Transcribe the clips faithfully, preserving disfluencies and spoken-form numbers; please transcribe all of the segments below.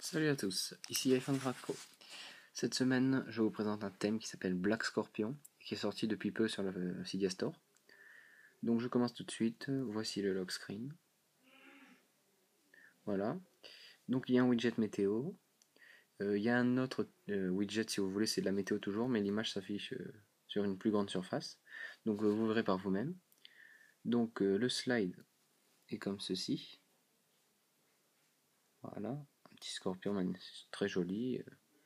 Salut à tous, ici iPhone Craft Pro. Cette semaine, je vous présente un thème qui s'appelle Black Scorpion, qui est sorti depuis peu sur le Cydia Store. Donc je commence tout de suite, voici le lock screen. Voilà. Donc il y a un widget météo. Euh, il y a un autre euh, widget si vous voulez, c'est de la météo toujours, mais l'image s'affiche euh, sur une plus grande surface. Donc euh, vous verrez par vous-même. Donc euh, le slide est comme ceci. Voilà, un petit scorpion très joli.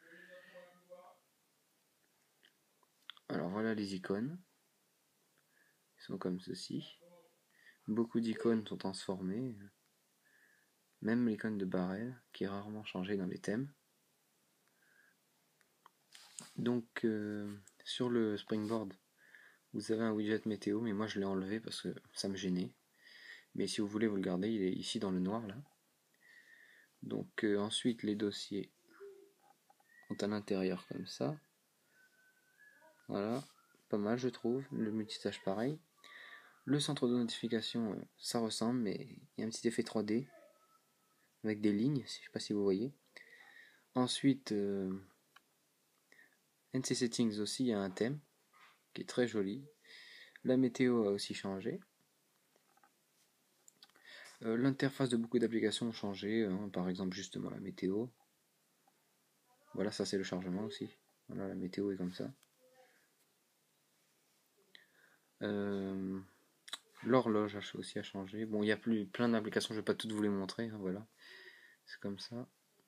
Alors voilà les icônes. Ils sont comme ceci. Beaucoup d'icônes sont transformées. Même l'icône de barrel, qui est rarement changée dans les thèmes. Donc euh, sur le Springboard, vous avez un widget météo, mais moi je l'ai enlevé parce que ça me gênait. Mais si vous voulez vous le garder, il est ici dans le noir là. Donc euh, ensuite les dossiers ont à l'intérieur comme ça. Voilà, pas mal je trouve. Le multitâche pareil. Le centre de notification, euh, ça ressemble, mais il y a un petit effet trois D avec des lignes, je sais pas si vous voyez. Ensuite, euh, N C Settings aussi, il y a un thème qui est très joli. La météo a aussi changé. Euh, L'interface de beaucoup d'applications a changé, hein, par exemple justement la météo. Voilà, ça c'est le chargement aussi. Voilà, la météo est comme ça. Euh, L'horloge aussi a changé. Bon, il y a plus plein d'applications, je ne vais pas toutes vous les montrer. Hein, voilà, c'est comme ça.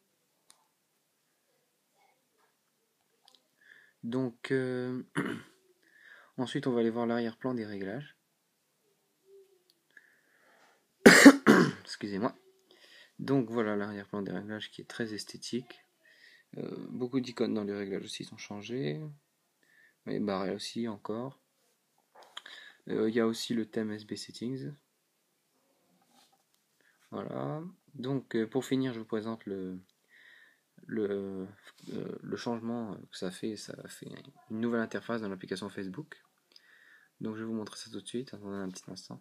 Donc, euh, ensuite, on va aller voir l'arrière-plan des réglages. Excusez-moi. Donc voilà l'arrière-plan des réglages qui est très esthétique. Euh, beaucoup d'icônes dans les réglages aussi sont changées. Les barres aussi encore. Il euh, y a aussi le thème S B Settings. Voilà. Donc euh, pour finir, je vous présente le, le, euh, le changement que ça fait. Ça fait une nouvelle interface dans l'application Facebook. Donc je vais vous montrer ça tout de suite. Attendez un petit instant.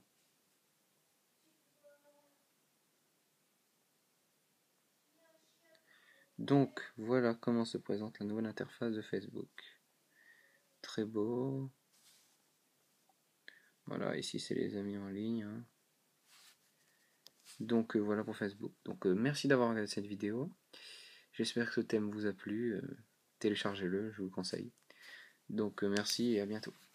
Donc voilà comment se présente la nouvelle interface de Facebook. Très beau. Voilà, ici c'est les amis en ligne. Hein. Donc euh, voilà pour Facebook. Donc euh, merci d'avoir regardé cette vidéo. J'espère que ce thème vous a plu. Euh, téléchargez-le, je vous le conseille. Donc euh, merci et à bientôt.